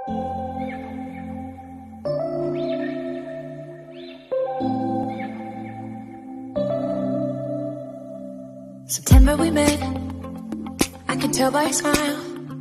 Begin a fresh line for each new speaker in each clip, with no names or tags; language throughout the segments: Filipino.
September we met, I can tell by your smile.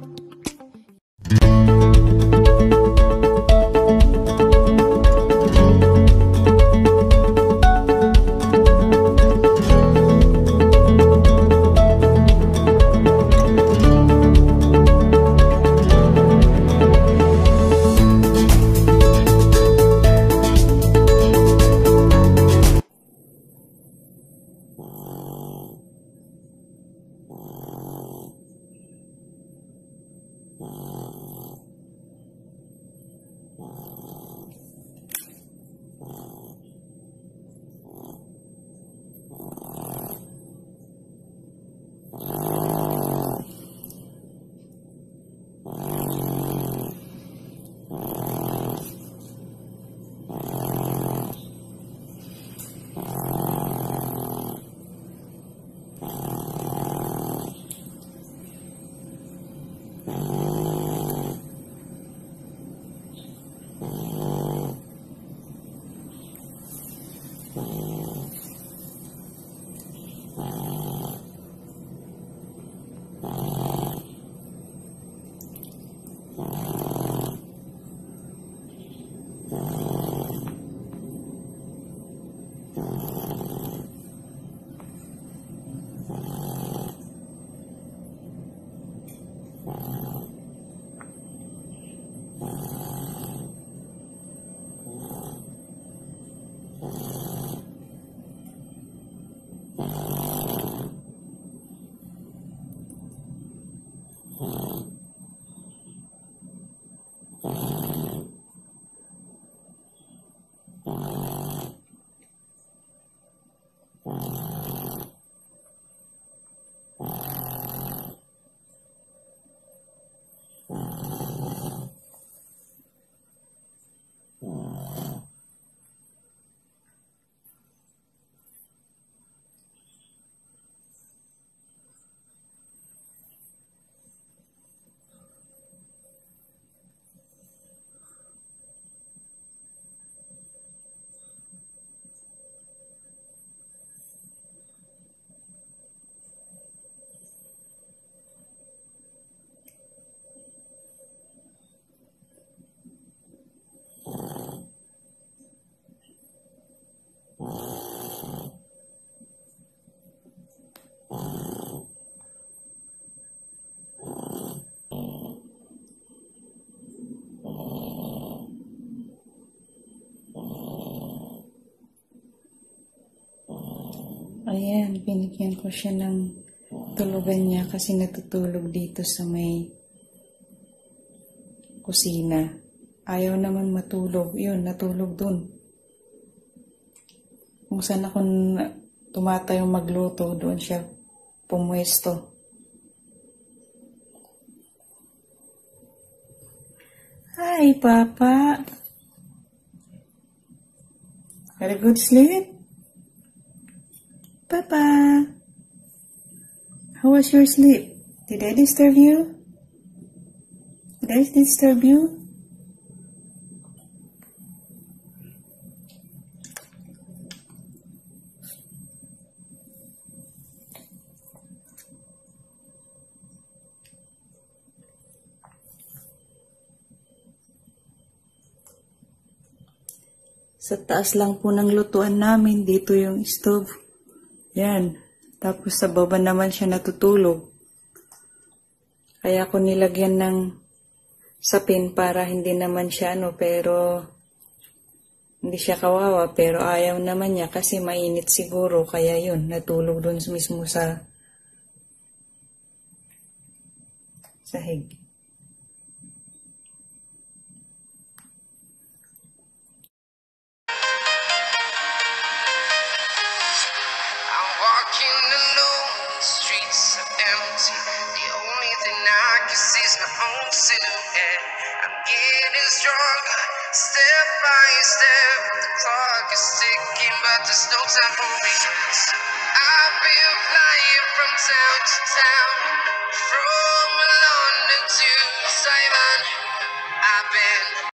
Ayan, binigyan ko siya ng tulugan niya kasi natutulog dito sa may kusina. Ayaw naman matulog. Yun, natulog dun. Kung saan ako tumatayong magluto, doon siya pumwesto. Hi, Papa. Had a good sleep? Papa, how was your sleep? Did I disturb you? Did I disturb you? Sa taas lang po ng lutuan namin, dito yung stove. Yan. Tapos sa baba naman siya natutulog. Kaya ko nilagyan ng sapin para hindi naman siya pero hindi siya kawawa. Pero ayaw naman niya kasi mainit siguro. Kaya yun, natulog doon mismo sa sahig.
Walking alone, the streets are empty. The only thing I can see is my own silhouette. I'm getting stronger, step by step. The clock is ticking, but there's no time for me. So I've been flying from town to town, from London to Taiwan. I've been living.